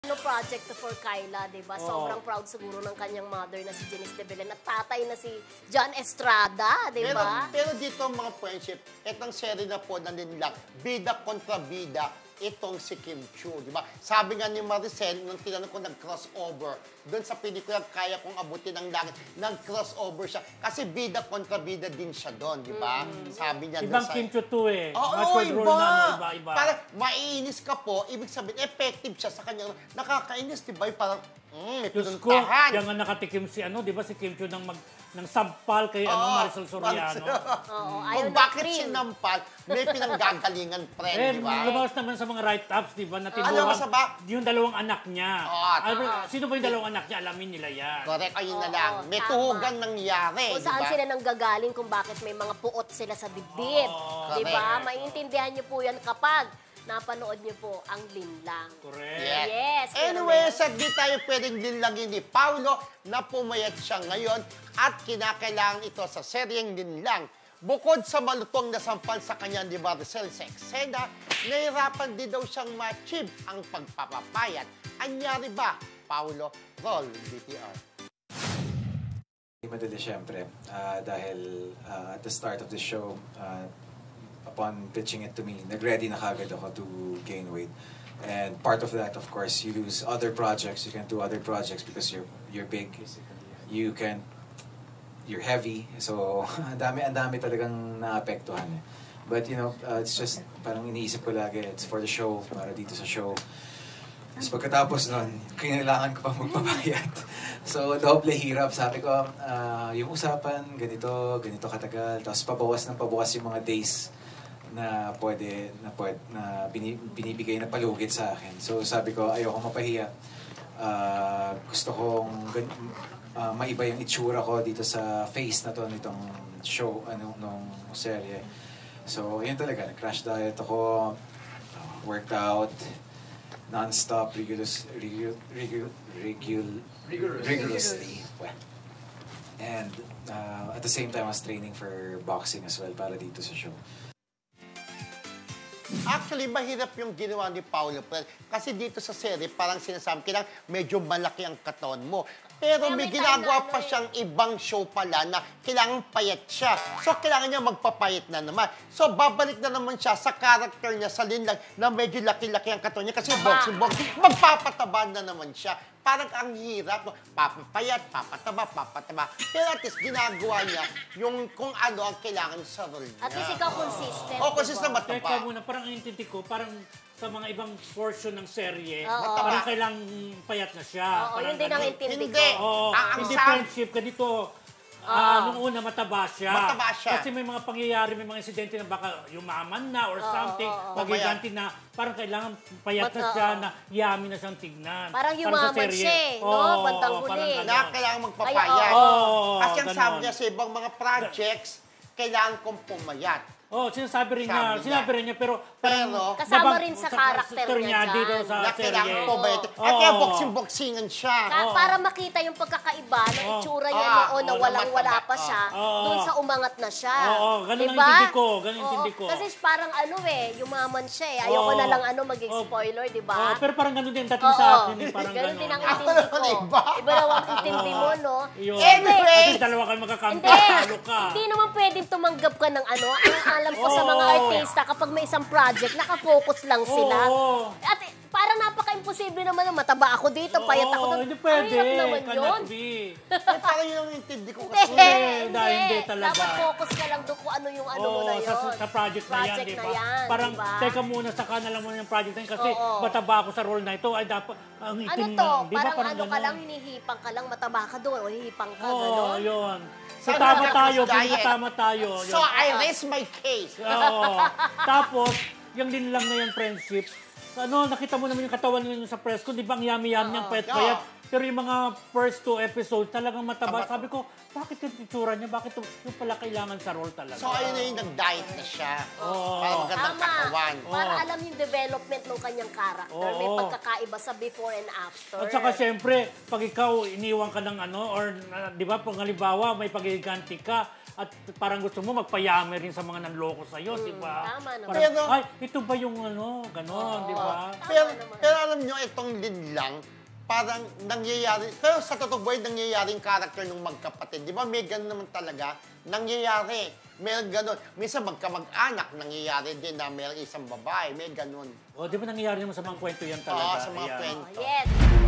Project to for Kyla, di ba? Sobrang proud siguro ng kanyang mother na si Janice de Belen at tatay na si John Estrada, di ba? Pero dito mga friendship, itong seri na po na nila, bida kontra bida, itong si Kim Chiu, di ba? Sabi nga ni Maricel, nung tinanong ko nag-crossover, doon sa pelikula Kaya Kong Abutin ang Langit, nag-crossover siya. Kasi bida kontra bida din siya doon, di ba? Sabi niya ibang sa... Kim Chiu to eh. Oo, iba. Iba. Parang maiinis ka po, ibig sabihin, effective siya sa kanya. Nakakainis, di ba? Parang, may Diyos ko, pinuntahan. yan nga nakatikim si di ba si Kim Chiu ng sampal kay Marisol Soriano. Kung bakit sinampal, may pinanggagalingan, friend, di ba? Lumabas naman sa mga write-ups, di ba? Alam mo sa ba? Yung dalawang anak niya. Sino ba yung dalawang anak niya? Alamin nila yan. Correct, ayun na lang. May tuhugan nangyari, kung saan sila nanggagaling, kung bakit may mga puot sila sa dibdib. Di ba? Maiintindihan niyo po yan kapag napanood niyo po ang Linlang. Correct. Yes. Anyway, sagdi tayo pwedeng linlangin ni Paulo na pumayat siya ngayon at kinakailangan ito sa seryeng Linlang. Bukod sa malutong na sampal sa kanya ni Maricel sa eksena, nahirapan din daw siyang ma-achieve ang pagpapapayat. Anyari ba, Paulo? Roll, BTR. Madali siyempre dahil at the start of the show, upon pitching it to me, nag-ready na kagad ako to gain weight. And part of that, of course, you lose other projects. You can do other projects because you're big. You're heavy. So, ang dami talagang naapektuhan eh. But, it's just, parang iniisip ko lagi, it's for the show, para dito sa show. Tapos pagkatapos nun, kailangan ko pang magpapayat. So, doble hirap. Sabi ko, yung usapan, ganito katagal. Tapos pabawas yung mga days na binibigay na palugit sa akin. So sabi ko, ayoko mapahiya. Gusto kong maiba yung itsura ko dito sa face na to nitong show, nung serye. So yun talaga, nag-crash diet ako, worked out, non-stop, rigorously. And at the same time, I was training for boxing as well para dito sa show. Actually, mahirap yung ginawa ni Paulo. Kasi dito sa serie, parang sinasabi, kailangan medyo malaki ang katawan mo. Pero may ginagawa pa siyang ibang show pala na kailangan payat siya. So, kailangan niya magpapayat na naman. So, babalik na naman siya sa character niya sa Linlang na medyo laki-laki ang katawan niya. Kasi boxing, magpapataba na naman siya. Parang ang hirap, no? Papapayat, papataba. Pero at least ginagawa niya yung kung ano ang kailangan sa role niya. At least ikaw consistent. Consistent ba ito Teka pa? muna, parang intindi ko, parang sa mga ibang portion ng serye, Oo. parang kailang payat na siya. Oo, Parang yun din ang ganun. intindi Hindi. ko. Hindi friendship, ganito. Nung una, mataba siya. Mataba siya. Kasi may mga pangyayari, may mga insidente na baka yumaman na or something, magiganti na, parang kailangan payat na siya, na yummy na siyang tignan. Parang sa yumaman serye. siya, no? Bandang huli. parang ganun. Na kailangan magpapayat. Kasi ang sabi niya sa ibang mga projects, kailangan kong pumayat. Sinasabi rin niya, pero parang kasama rin sa karakter niya dyan. dito sa Na kailangan serye. pumayat. At kaya boxing-boxingan siya. Para makita yung pagkakaiba ng itsura niya noon na walang-wala pa siya, doon sa umangat na siya. Ganun ang diba? intindi ko. Kasi parang yumaman siya eh. Ayoko na lang maging spoiler, di ba? Pero parang ganun din dating sa akin. Parang ganun din ang ganun. intindi ko. Iba lang ang intindi mo, no? Anyway! Kasi dalawa kayo magkakampi, talo ka. Hindi naman pwedeng tumanggap ka ng Ang alam ko sa mga artista, kapag may isang project, nakafocus lang sila. At parang napaka-imposible naman na mataba ako dito, payat ako doon. Hindi pwede. Ang hirap naman yun. Parang yun ang intindi ko kasi. Hindi talaga. Dapat focus ka lang doon kung ano yung mo na yun. Sa project na yan, di ba? Parang, teka muna, saka na lang muna yung project na yun kasi mataba ako sa role na ito, ay dapat, ang itim na. Parang ka lang, hinihipang ka lang, mataba ka doon, o hihipang ka, gano'n. Yun. So, tama tayo. So, I raise my case. Tapos, yung Linlang na yung friendship, nakita mo naman yung katawan nyo sa press ko, di ba ang yummy-yummy niyang payat-payat. Pero yung mga first 2 episodes, talagang mataba. Sabi ko, bakit yung itsura niya? Bakit yung pala kailangan sa role talaga? So, ayun na yung nag-diet na siya. Oo. Para magandang katawan. Para alam yung development ng kanyang character. May Oo. pagkakaiba sa before and after. At saka siyempre, pag ikaw iniwan ka ng ano, or di ba, pag halimbawa may pagiganti ka, at parang gusto mo magpayami rin sa mga nanloko sa'yo, di ba? Tama naman. Parang, Pero- ay, ito ba yung ano, gano'n, di ba? Pero alam nyo, itong Lin lang, parang nangyayari, pero sa totoo buhay, nangyayaring character ng magkapatid. Di ba, may gano'n naman talaga, nangyayari. Meron gano'n. Minsan magkamag-anak, nangyayari din na meron isang babae, may gano'n. O, di ba nangyayari naman sa mga kwento yan Oo, talaga? sa mga Ayan. kwento. Yes.